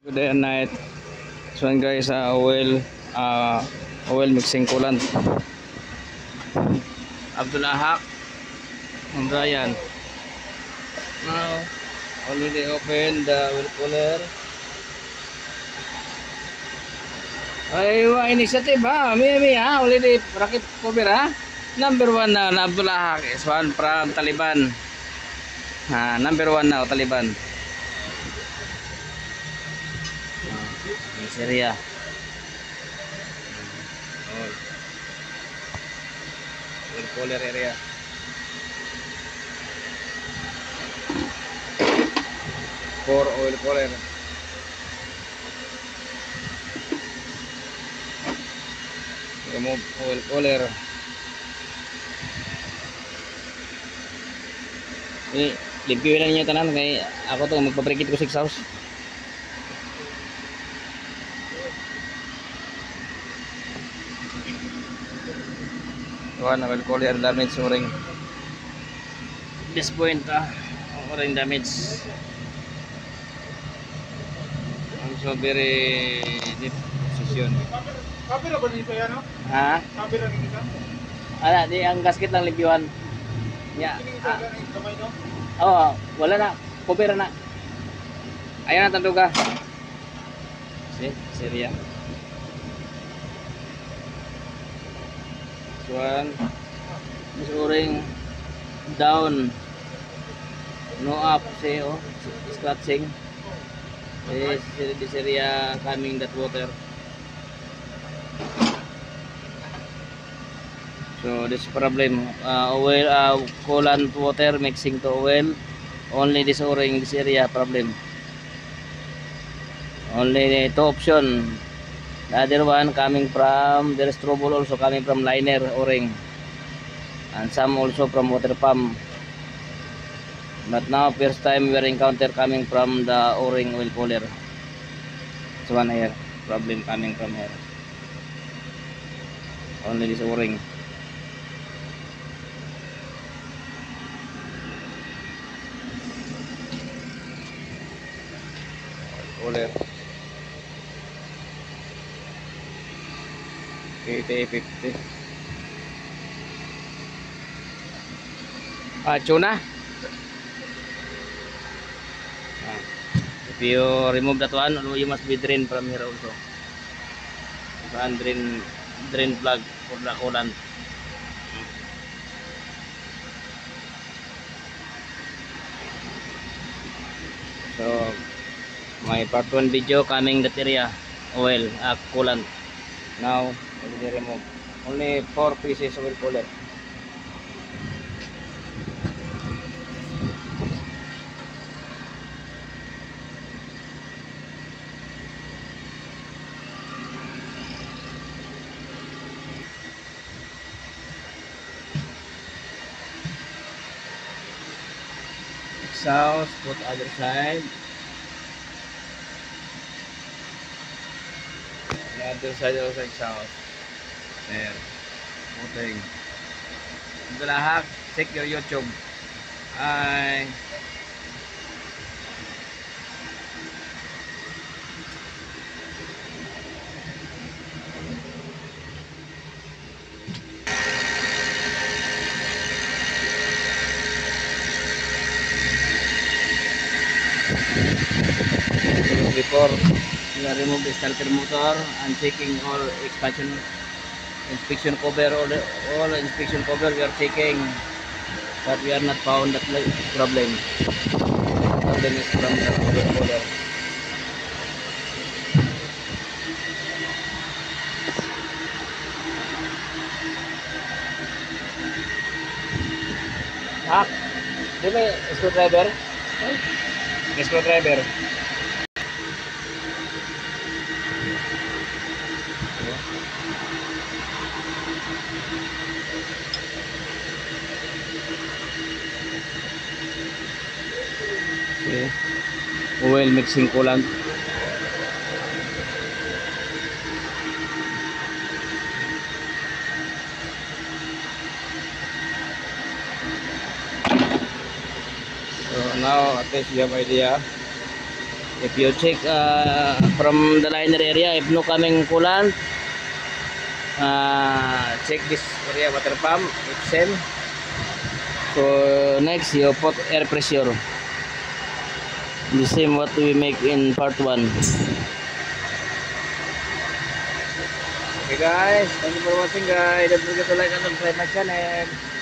Good day and night. So yan guys, oil mixing coolant. Abdul Ahak and Ryan. Now already open the oil cooler. Ay, initiative ha. May ha. Already rakit cover ha. Number 1 na Abdul Ahak is one from Taliban. Number 1 na Taliban. Syria. Oil cooler area. For oil cooler. Remove oil cooler. Ini review lang niya tanan kay ako to magpabrikit ko 6 house. Tuhan oil cooler damage o-ring. This point o-ring damage. Also very deep position. Kapira ba dito yan, no? Ha? Kapira dito? Ala, di ang gasket lang libyuan. Ya. Kamay, no? Oh, wala na. Cover na. Ayan na tanduga. See, Syria. This one. This o-ring down. No up. See, oh. Scratching. This area coming that water. So this problem, oil, coolant water mixing to oil. Only this o-ring, this area problem. Only two option. The other one coming from, there is trouble also coming from liner o-ring, and some also from water pump. But now first time we are encounter coming from the o-ring oil cooler. This one here, problem coming from here. Only this o-ring. Cooler 8050. Tuna. If you remove that one, you must be drain from here also. And drain plug for the coolant. So my part 1 video coming that area oil coolant. Now we remove only 4 pieces oil cooler. Exhaust, put other side. The other side also exhaust. There. Puting. Abdul Ahak, check your YouTube. Hi. Before we remove the starter motor and checking all inspection cover, all inspection cover we are checking, but we are not found that problem. Problem is from the oil cooler. Di ba screwdriver? Screwdriver. Okay. Oil mixing coolant. So now at least you have idea If you check from the liner area, if no coming coolant, check this area water pump, if same. So next you put air pressure. The same what we make in part 1. Okay guys, thank you for watching guys. Don't forget to like and subscribe my channel.